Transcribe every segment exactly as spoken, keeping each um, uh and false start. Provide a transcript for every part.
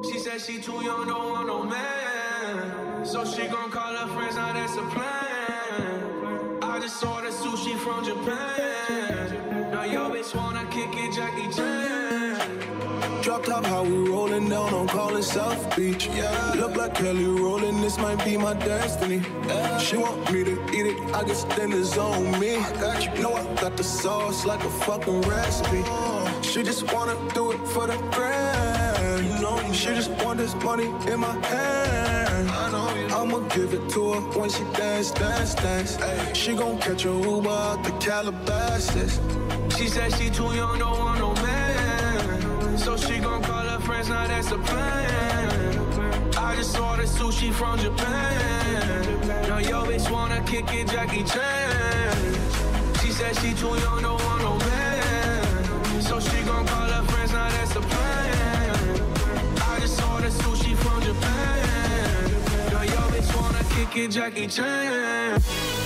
She said she too young, don't want no man. So she gon' call her friends, now that's a plan. I just ordered sushi from Japan. Now yo bitch wanna kick it, Jackie Chan. Drop top, how we rollin' down on Call it South Beach. Yeah, look like Kelly rolling, this might be my destiny. Yeah. She want me to eat it, I guess then it's on me. I got you, know I got the sauce like a fucking recipe. Oh. She just wanna do it for the grand. You know, she just want this money in my hand. I know you. I'ma give it to her when she dance, dance, dance. Ay. She gon' catch a Uber out the Calabasas. She said she too young, don't want no man. So she gon' call her friends, now that's a plan. I just ordered sushi from Japan. Now yo bitch wanna kick it, Jackie Chan. She said she too young, don't want no man. So she gon' call her friends, now that's a plan. I just ordered sushi from Japan. Now yo bitch wanna kick it, Jackie Chan.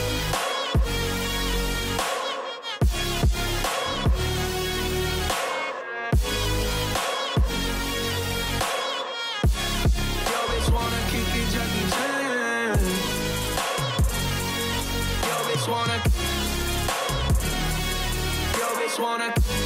Wanna, yo bitch wanna,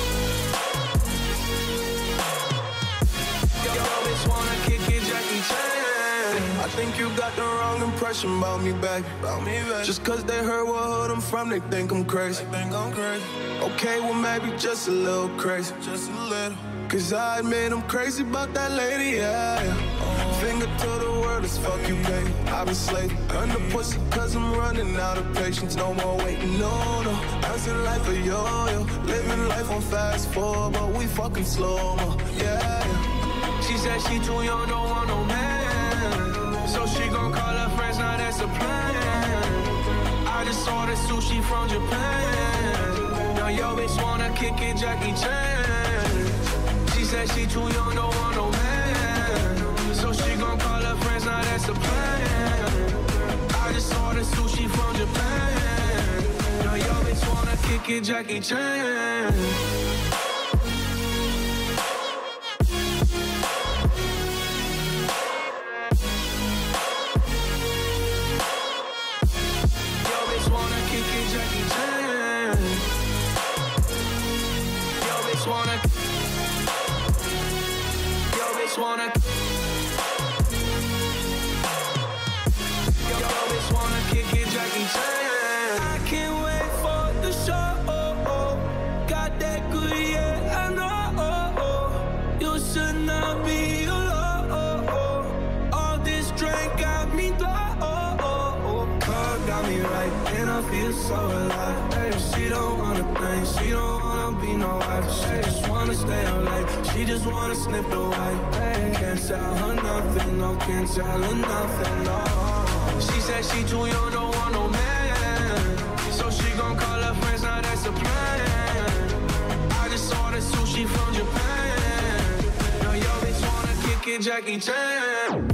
yo bitch wanna kick it, Jackie Chan. I think you got the wrong impression about me, baby. About me, baby. Just cause they heard what hood I'm from, they think I'm crazy. They think I'm crazy. Okay, well maybe just a little crazy, just a little. Cause I admit I'm crazy about that lady, yeah. Oh. Finger to the world is fuck you, baby. I've been slaving. Earn the pussy cause I'm running out of patience. No more waiting, no, no. Dancing life a yo-yo. Living life on fast forward, but we fucking slow-mo, yeah, yeah. She said she too young, don't want no man. So she gon' call her friends, now that's a plan. I just ordered sushi from Japan. Now yo bitch wanna kick it, Jackie Chan. She said she too young, don't want no man. So she gon' call her friends, now that's a plan. I just ordered sushi from Japan. Now yo bitch wanna kick it, Jackie Chan. Yo bitch wanna kick it, Jackie Chan. Yo bitch wanna, yo bitch wanna, yo bitch wanna kick it, Jackie Chan. I can't wait for the show. Got that good, yeah, I know. You should not be alone. All this drink got me low. Car got me right, and I feel so alive. Hey, she don't wanna think, she don't wanna be no wife. She just wanna stay alive, she just wanna sniff the white. Hey, can't tell her nothing, no, can't tell her nothing, no. She said she too young, don't want no man. So she gon' call her friends, now that's a plan. I just ordered sushi from Japan. Now yo bitch wanna kick it, Jackie Chan.